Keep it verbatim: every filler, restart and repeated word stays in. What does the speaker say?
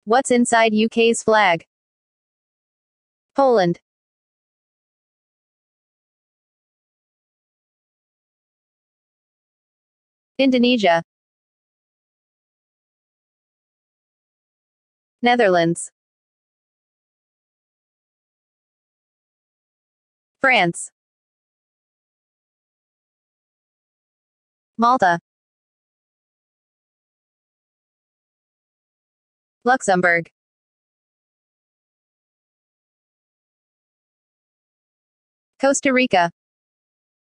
What's inside U K's flag? Poland. Indonesia. Netherlands. France. Malta. Luxembourg. Costa Rica.